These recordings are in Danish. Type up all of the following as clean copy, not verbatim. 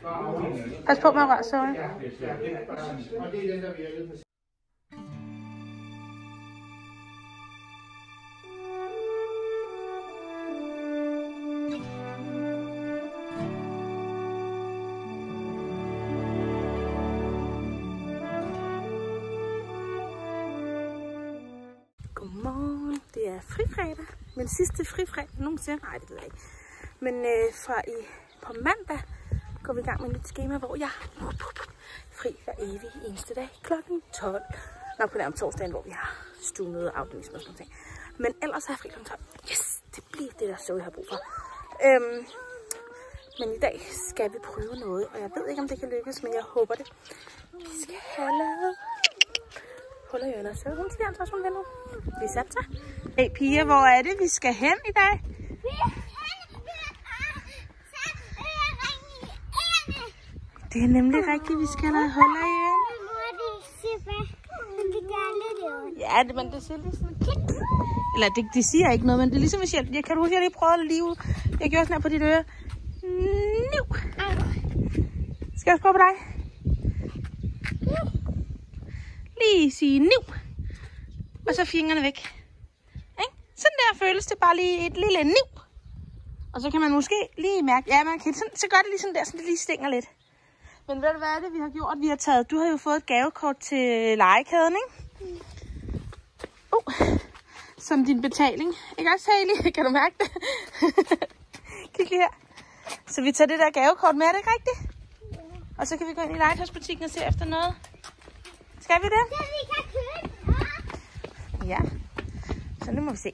Pas på med at røre, sorry. Godmorgen. Det er frifredag. Min sidste frifredag nogensinde. Nej, det ved jeg ikke. Men på mandag går vi i gang med mit schema, hvor jeg fri hver evig eneste dag klokken 12. Nok på nærmest torsdagen, hvor vi har stuemøde og afdeling og sådan noget. Men ellers er jeg fri klokken 12. Yes, det bliver det, der så jeg har brug for. Men i dag skal vi prøve noget, og jeg ved ikke, om det kan lykkes, men jeg håber det. Vi skal have lavet huller i ørerne, så hun siger, at hun vender. Vi satser. Hey piger, hvor er det, vi skal hen i dag? Det er nemlig rigtigt, vi skal have huller i ørerne. Ja, men det siger lige sådan klik. Eller det siger ikke noget, men det er ligesom, hvis jeg kan du huske, jeg lige prøvede livet. Jeg gjorde sådan her på dit øre. Nu. Skal jeg også prøve på dig? Lige sige nu. Og så fingrene væk. Sådan der føles det bare lige et lille nu. Og så kan man måske lige mærke, ja, man kan sådan, så gør det lige sådan der, så det lige stinger lidt. Men ved du hvad er det, vi har gjort? Vi har taget, du har jo fået et gavekort til legekæden, ikke? Som din betaling. Ikke også, Haley? Kan du mærke det? Kig lige her. Så vi tager det der gavekort med, er det ikke rigtigt? Ja. Og så kan vi gå ind i legetøjsbutikken og se efter noget. Skal vi det? Ja, vi kan købe. Ja. Så nu må vi se.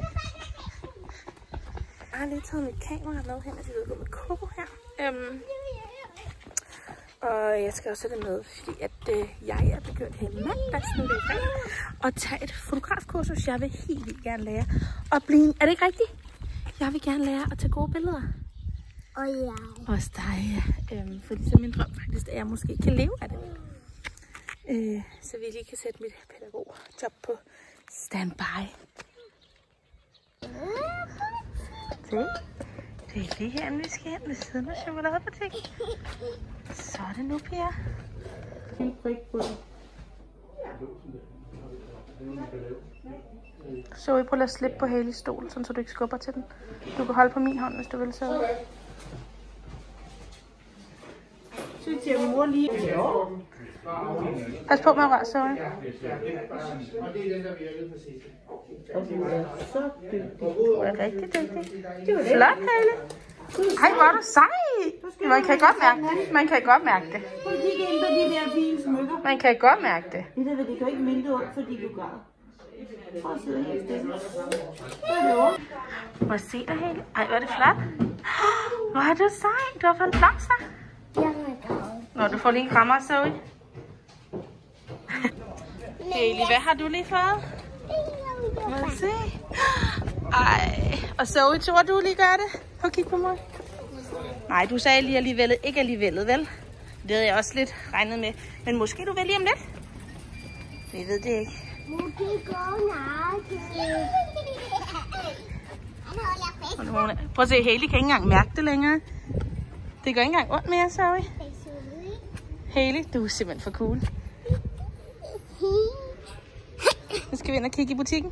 Jeg har lige taget mit kamera med hen, så vi vil gå med Coco her. Og jeg skal også have det med, fordi at jeg er begyndt her mandagsmiddag at tage et fotografkursus. Jeg vil helt vildt gerne lære at blive... Er det ikke rigtigt? Jeg vil gerne lære at tage gode billeder. Og jeg. Også dig, ja. Fordi så min drøm faktisk, at jeg måske kan leve af det. Så vi lige kan sætte mit pædagogjob på standby. Det er lige her, vi skal hen ved siden af chokoladebutikken. Så er det nu, Pia. Lille prik på det. Så vi prøver at slippe på Haley's stol, så du ikke skubber til den. Du kan holde på min hånd, hvis du vil, så. Så siger mor lige. Pas på med at røre, sorry. Så dygtig. Du er rigtig dygtig. Flot, Haley. Ej, hvor er du sej. Man kan godt mærke det. Man kan godt mærke det. Prøv at kigge ind på de der fine smykker. Man kan godt mærke det. Det der vil det gør ikke mindre ondt, fordi du gør. Prøv at sidde helt stille. Så er det ondt. Må jeg se dig, Haley? Ej, hvor er det flot. Hvor er du sej. Du har fået blomster. Nå, du får lige en krammer, Zoe. Haley, hvad har du lige fået? Må jeg se? Ej, og Zoe, tror du lige gør det? Prøv at kigge på mig. Nej, du sagde lige alligevel, ikke alligevel, vel? Det havde jeg også lidt regnet med. Men måske du vil lige om lidt? Vi ved det ikke. Prøv at se, Haley kan ikke engang mærke det længere. Det gør ikke engang ondt mere, Zoe. Haley, du er simpelthen for cool. Nu skal vi ind og kigge i butikken.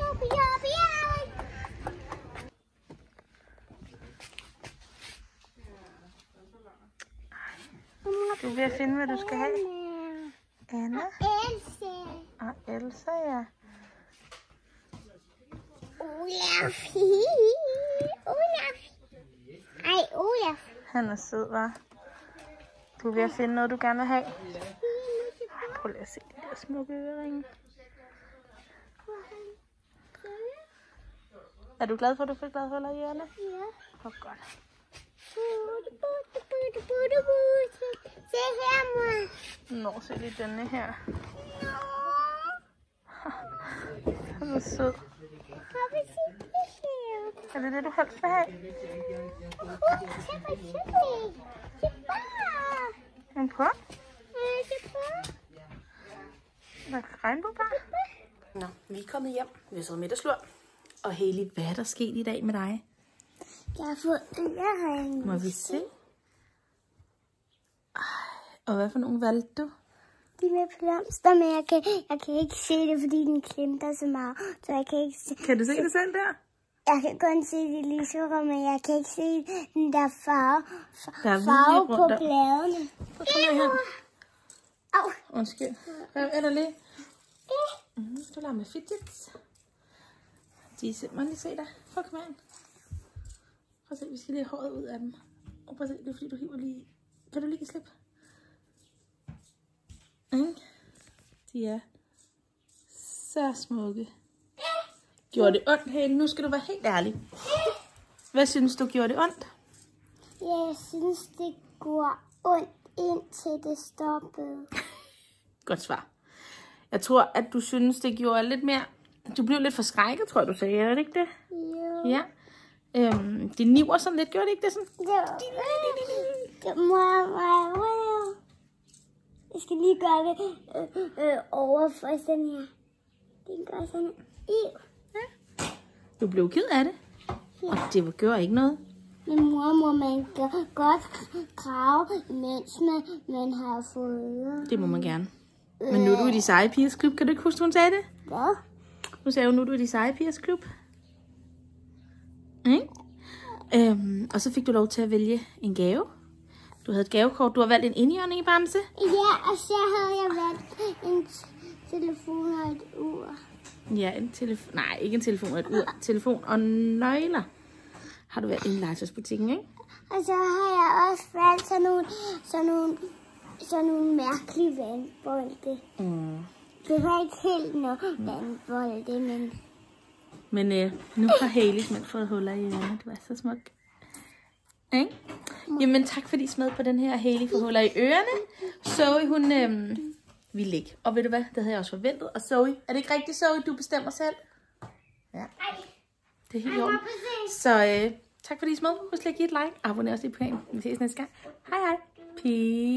Du er ved at finde, hvad du skal have. Anna. Og Elsa, ja. Olaf. Ej, Olaf. Han er sød, hva'? Du er ved at finde noget, du gerne vil have. Prøv lige at se de der smukke øreringe. Er du glad for, at du fik glad huller i ørerne? Ja. Hvor godt. Se her, mor. Nå, se lige denne her. Han er sød. Er det det, du helst vil have? En på? Der er regnbuebar. Nå, vi er kommet hjem. Vi har så middagslur. Og Haley, hvad er der sket i dag med dig? Jeg har fået en ørering. Må vi se? Og hvad for nogle valgte du? De med blomster, men jeg kan ikke se det, fordi den klemter så meget. Så jeg kan ikke se. Kan du se det selv der? Jeg kan kun se det lyserøde, men jeg kan ikke se den der farve på bladene. Så kommer jeg her. Au. Undskyld. Hvad er der lige? Du lader med fidgets. Må jeg lige se dig? Prøv at komme ind. Prøv at se, vi skal lige have håret ud af dem. Og prøv at se, det er fordi du hiver lige. Kan du lige give slip? De er så smukke. Gjorde det ondt, Hale? Nu skal du være helt ærlig. Hvad synes du gjorde det ondt? Jeg synes, det går ondt, indtil det stoppede. Godt svar. Jeg tror, at du synes, det gjorde lidt mere. Du blev lidt forskrækket, tror jeg, du sagde. Er det ikke det? Jo. Ja. Det niver sådan lidt. Gjorde det ikke det sådan? Jeg skal lige gøre det over for sådan her. Den gør sådan her. Ja. Du blev ked af det. Ja. Og det gjorde ikke noget. Men mor, må man godt grave, mens man har fået ører. Det må man gerne. Men nu er du i de seje pigers klub. Kan du ikke huske, hun sagde det? Hvad? Nu sagde hun, nu er du i de seje pigers klub. Og så fik du lov til at vælge en gave. Du havde et gavekort. Du har valgt en indjørning, Bamse. Ja, og så havde jeg valgt en telefon og et ur. Ja, en telefon. Nej, ikke en telefon og et ur. Telefon og nøgler. Har du valgt i legetøjsbutikken, ikke? Og så har jeg også valgt sådan nogle mærkelige vandbolde. Det var ikke helt noget vandbolde, men... Men nu har Hale simpelthen fået huller i ørerne. Du er så smuk. Ikke? Jamen tak fordi I smed på den her. Hale får huller i ørerne. Zoe, hun vil ikke. Og ved du hvad, det havde jeg også forventet. Og Zoe, er det ikke rigtigt, Zoe? Du bestemmer selv? Ja. Det er helt i orden. Så tak fordi I smed. Husk lige at give et like. Abonner også lige på kanalen. Vi ses næste gang. Hej hej. Peace.